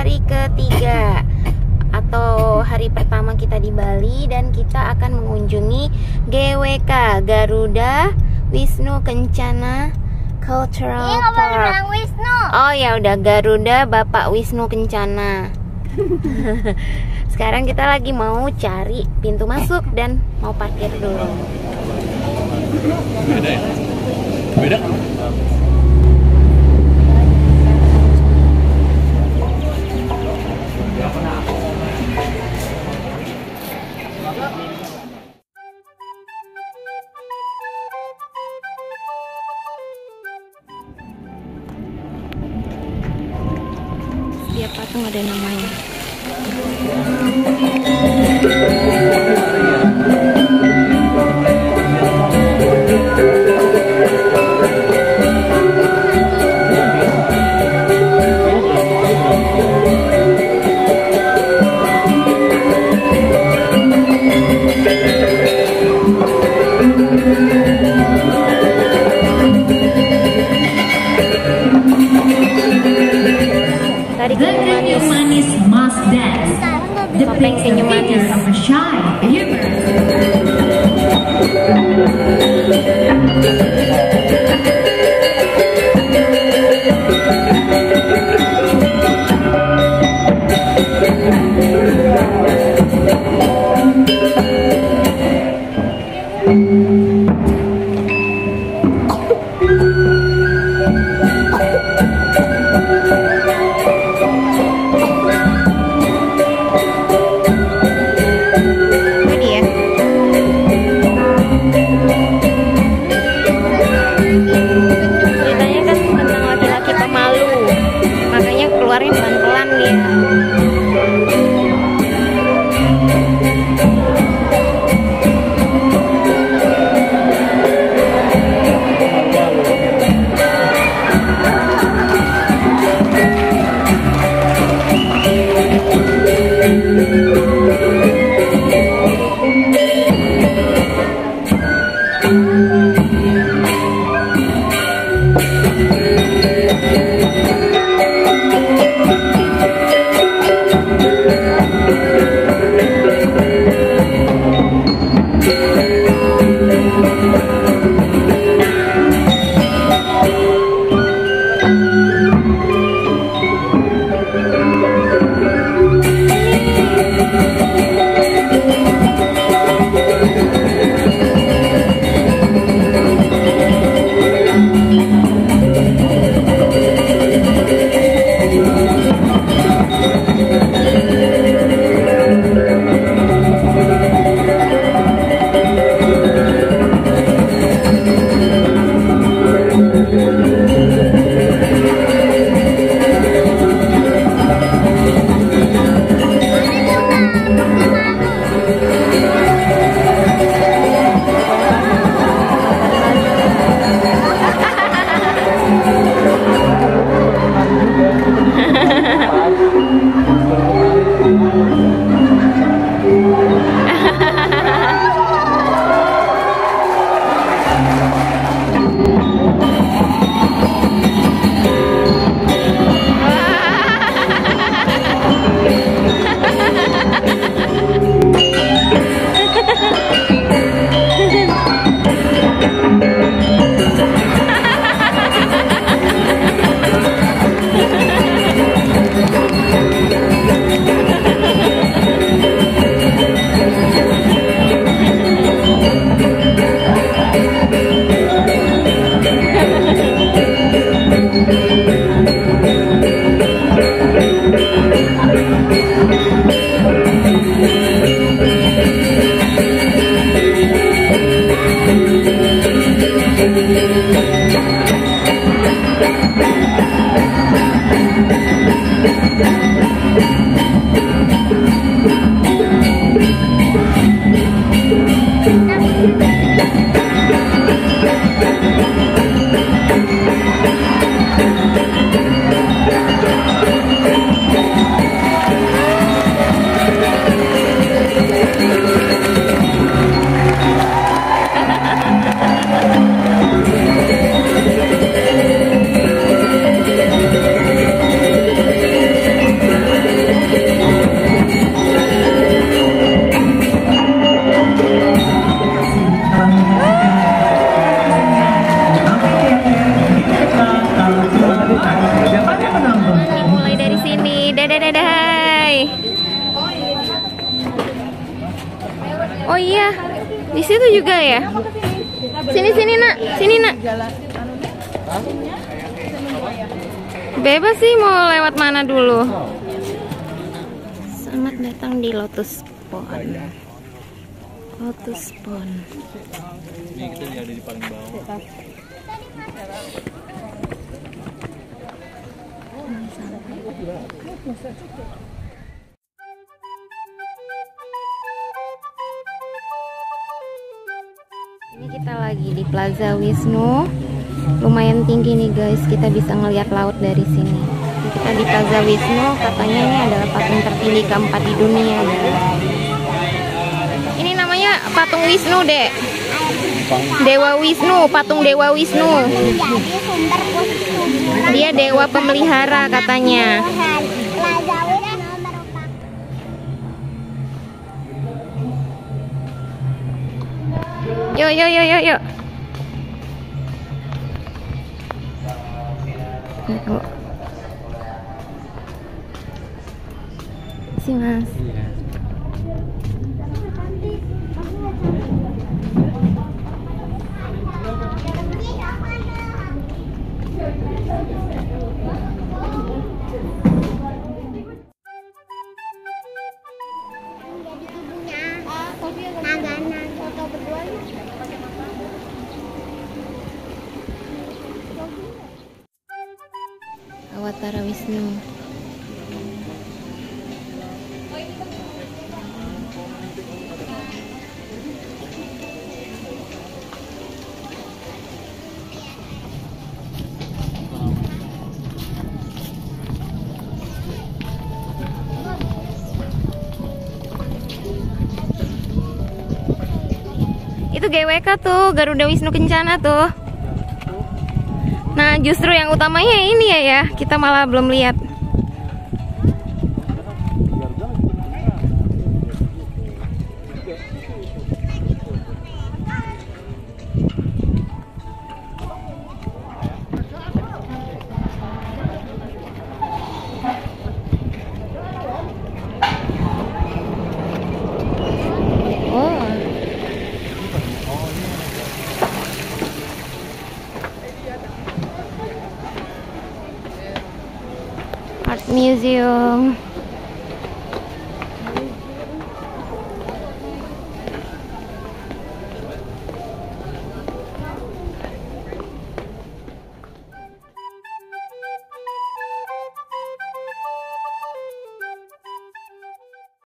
hari ketiga atau hari pertama kita di Bali, dan kita akan mengunjungi GWK, Garuda Wisnu Kencana Cultural Park. Wisnu. Oh ya udah, Garuda Bapak Wisnu Kencana. Sekarang kita lagi mau cari pintu masuk dan mau parkir dulu. Beda ya? Beda? Setiap patung ada namanya. Tadi The manis must dance. The Topeng senyum manis. of a shy humor. Itu dia. Ceritanya kan tentang laki-laki pemalu, makanya keluarnya pelan-pelan dia. Mulai dari sini. Dadah dadah. Hai. Oh iya, di situ juga ya. Sini sini nak, sini nak. Bebas sih mau lewat mana dulu. Selamat datang di Lotus Pond. Lotus Pond. Ini kita ada di paling bawah. Ini kita lagi di Plaza Wisnu. Lumayan tinggi nih guys, kita bisa ngelihat laut dari sini. Kita di Plaza Wisnu, katanya ini adalah patung tertinggi keempat di dunia. Ini namanya patung Wisnu, Dek. Dewa Wisnu, patung Dewa Wisnu. Dia dewa pemelihara katanya. Yuk, yuk, yuk, yuk, yuk. Sini, Mas. Awatara Wisnu. Itu GWK tuh, Garuda Wisnu Kencana tuh. Nah, justru yang utamanya ini ya, kita malah belum lihat. Art Museum.